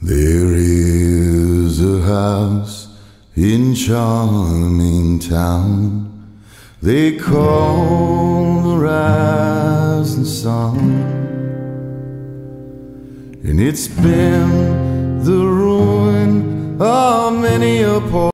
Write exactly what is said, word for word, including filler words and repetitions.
There is a house in charming town they call the Rising Sun, and it's been the ruin of many a poor